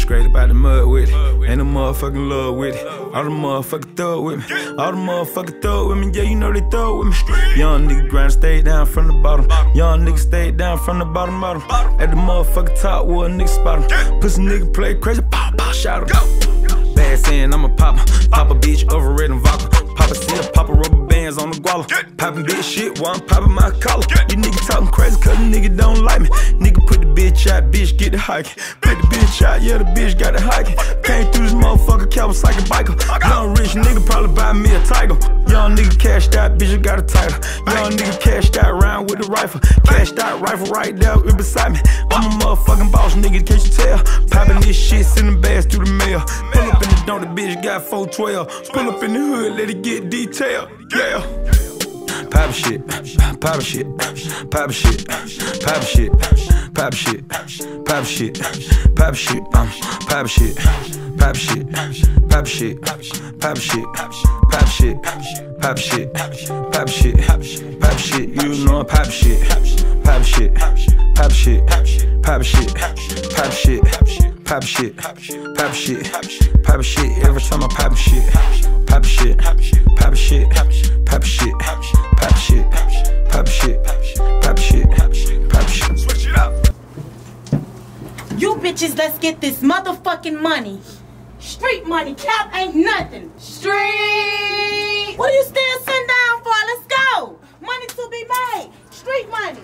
Scraped up out the mud with it. Ain't no motherfucking love with it. All the motherfucking thug with me. All the motherfucking thug with me. Yeah, you know they thug with me. Young nigga grind, stay down from the bottom. Young nigga stay down from the bottom. At the motherfucking top, where a nigga spot him. Pussy nigga play crazy, pop, pop, shout him. Bad saying I'm a popper. Pop a bitch over red and vodka. Pop a seal, pop a rubber bands on the guala. Poppin' bitch shit while I'm poppin' my collar. You niggas talking crazy cause the nigga don't like me. Nigga put the bitch out, bitch get the hiking. Put the bitch out, yeah the bitch got the hiking. Came through this motherfucker, Kawasaki biker. Young rich nigga probably buy me a tiger. Young nigga cashed out, bitch got a title. Young nigga cashed out round with the rifle. Cashed out rifle right there beside me. I'm a motherfucking boss nigga, can't you tell? Poppin' this shit, sending bags through the mail. Pull up in the door, the bitch got 412. Pull up in the hood, let it get detailed. Yeah. Pop shit, pop shit, pop shit, pop shit, pop shit, pop shit, pop shit, pop shit, pop shit, pop shit, pop shit, pop shit, pop shit, pop shit, pop shit, you know I'm pop shit, pop shit, pop shit, pop shit, pop shit, pop shit, pop shit, pop shit, every time I pop shit, pop shit, pop shit, pop shit, pop shit, pop shit, pop shit, pop shit. Switch it up. You bitches, let's get this motherfucking money. Street money, cap ain't nothing. Street. What are you still sitting down for? Let's go. Money to be made. Street money.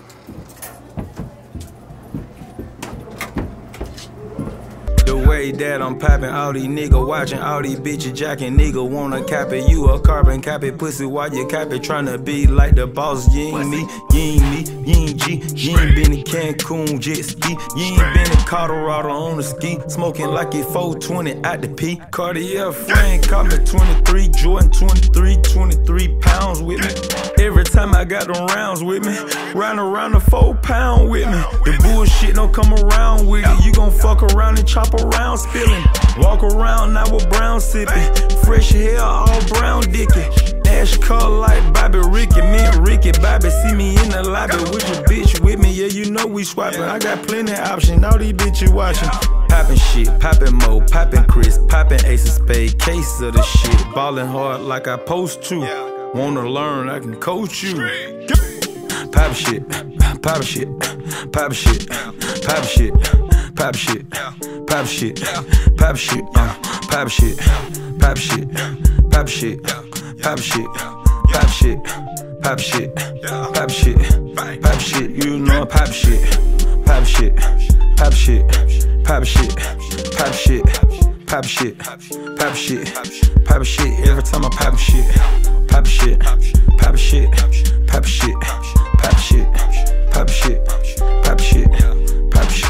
The way that I'm poppin', all these niggas watchin', all these bitches jackin', nigga wanna cap it. You a carbon copy, pussy while you cap it, tryna be like the boss. You ain't me, you ain't me, you ain't G. You ain't been in Cancun jet ski, you ain't been in Colorado on the ski, smoking like it 420 at the P. Cartier frame caught me 23, Jordan 23 pounds with me. Every time I got them rounds with me, round around the 4 pound with me. The bullshit don't come around with it. You gon' fuck around and chop around spilling. Walk around now with brown sipping. Fresh hair, all brown dicky. Ash color like Bobby Ricky. Me and Ricky Bobby see me in the lobby with your bitch with me. Yeah, you know we swapping. I got plenty of options. All these bitches watching. Poppin' shit, poppin' Mo, poppin' Chris, poppin' Ace of Spade. Case of the shit. Ballin' hard like I post to. Wanna learn, I can coach you. Pop shit, pop shit, pop shit, pop shit, pop shit, pop shit, pop shit, pop shit, pop shit, pop shit, pop shit, pop shit, pop shit, pop shit, pop shit, you know I pop shit, pop shit, pop shit, pop shit, pop shit, pop shit, pop shit, pop shit, every time I pop shit, pop shit, pop shit, pop shit, pop shit, pop shit, pop shit, pop shit.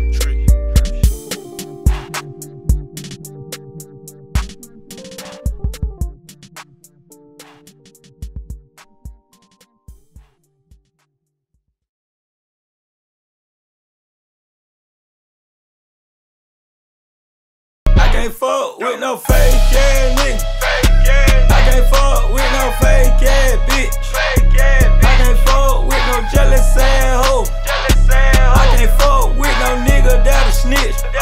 I can't fuck with no fake ass nigga. I can't fuck with no fake ass bitch. I can't fuck with no jealous ass hoe. I can't fuck with no nigga that'll snitch.